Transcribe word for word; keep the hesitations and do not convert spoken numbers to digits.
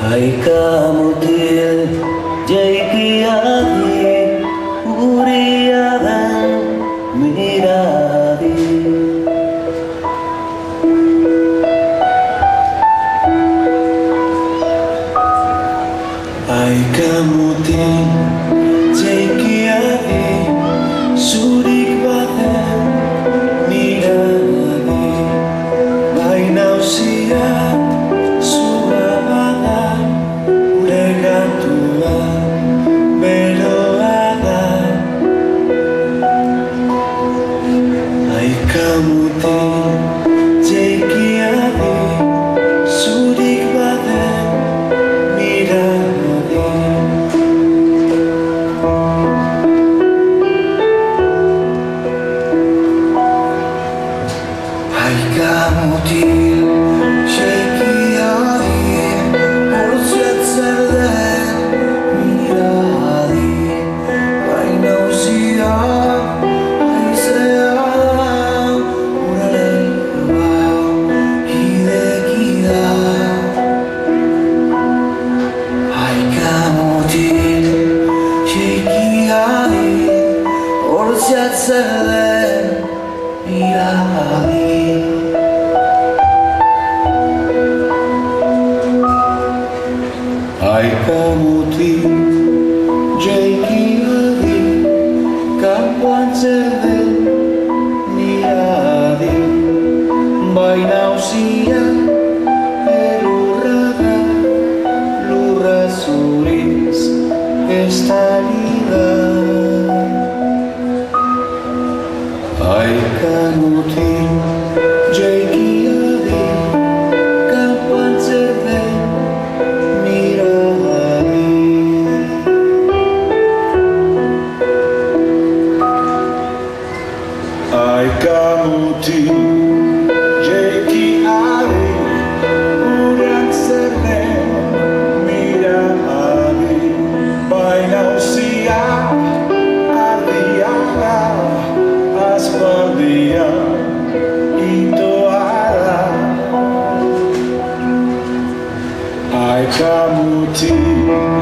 Haikamutil jaikiadi uriadan miradi Haikamutil jaikiadi surik baten miradi bainausia Haikamutil jaikiadi surik baten miradi Haikamutil jaikiadi orset zerden miradi bainausia Zerden miradi Haikamutil jaikiadi kapuan zerden miradi bainausia elurra lurra zuriz estalida Haikamutil jaikiadi kapuan zerden miradi Haikamutil jaikiadi urak zerden miradi bainausia ardiala Aspardia itoala Haikamutil